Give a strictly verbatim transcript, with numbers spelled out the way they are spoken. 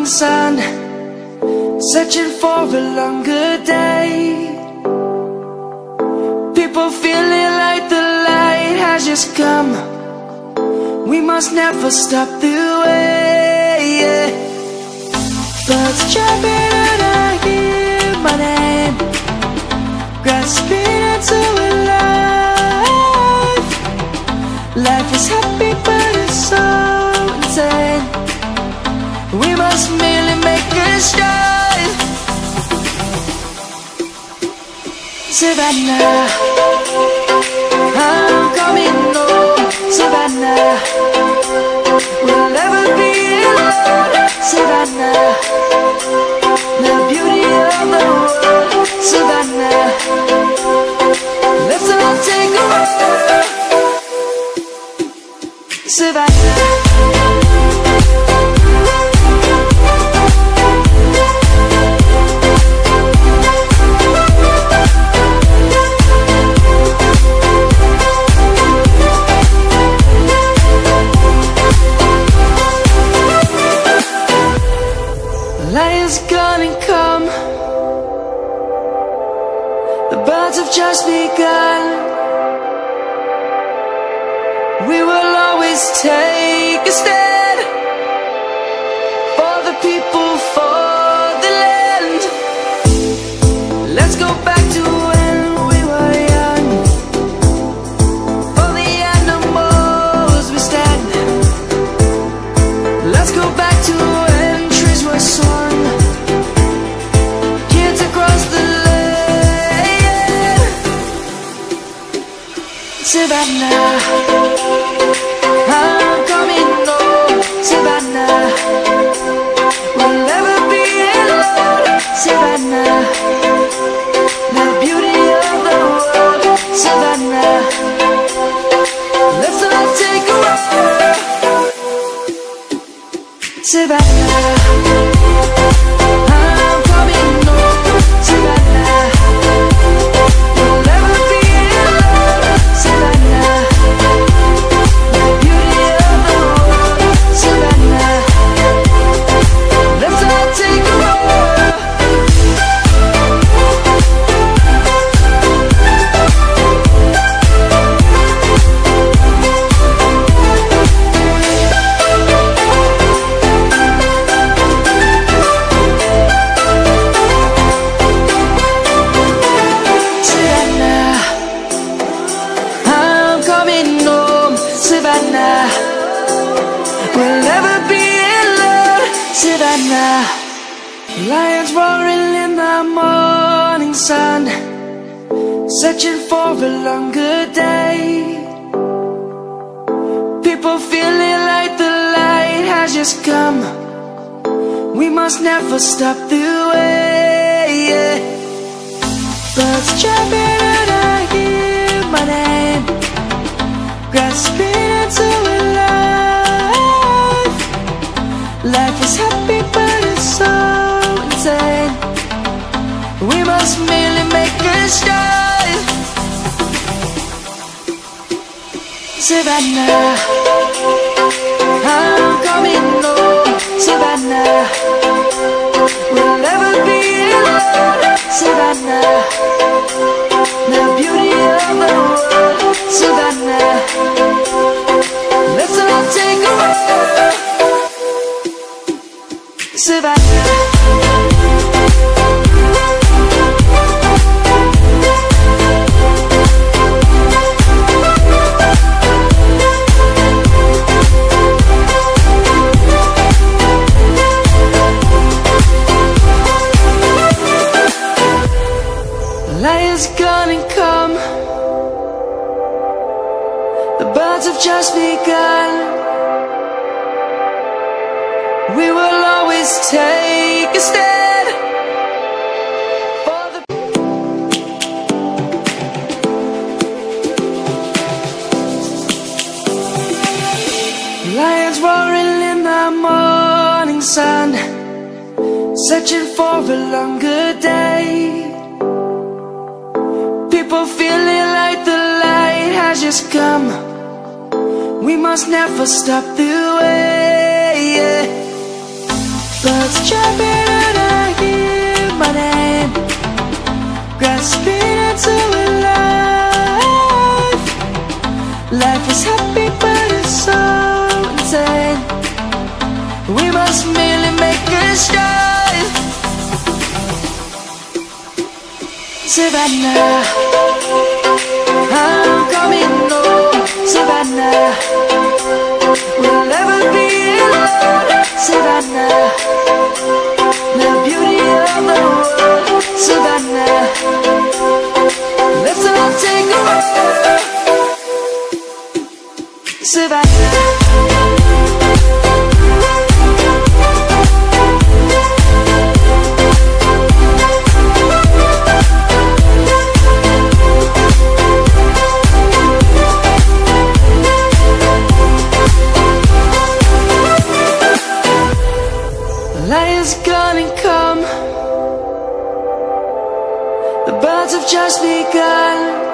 sun, searching for a longer day. People feeling like the light has just come. We must never stop the way, yeah. Birds chirping and I hear my name, grasping into a life. Life is happy but it's so insane. We must merely make a start. Savannah, I'm coming home. Savannah, we'll never be alone. Savannah, the beauty of the world. Savannah, let's all take a walk. Savannah, lion's gonna come. The birds have just begun. We will always take a stand for the people, for the land. Let's go back to when we were young. For the animals we stand. Let's go back to when trees were swung, kids across the land. Savannah, I'm coming home. Savannah, we'll never be alone. Savannah, the beauty of the world. Savannah, let's all take a walk. Savannah, I'm coming home. Savannah, we'll never be alone. Savannah, the beauty of the world. Savannah, let's all take a walk. Savannah, we'll never be alone. Savannah, lions roaring in the morning sun, searching for a longer day. People feeling like the light has just come. We must never stop the way, yeah. Birds chirping and I hear my name, grasping into a life. Life is happy but it's so insane. We must merely make a start. Savannah, I'm coming home. Savannah, we'll never be alone. Savannah, the beauty of the world. Savannah, let's all take a walk. Savannah, lion's gonna come. The birds have just begun. We will always take a stand for the lions roaring in the morning sun, searching for a longer day. People feeling like the light has just come. We must never stop the way, yeah. But Birds jumping and I hear my name, grasping into life. Life is happy but it's so insane. We must merely make a start. Savannah, I'm coming home. Savannah, we'll never be alone. Savannah, the beauty of the world. Savannah, let's all take a walk. Savannah. Lion's gonna come. The birds have just begun.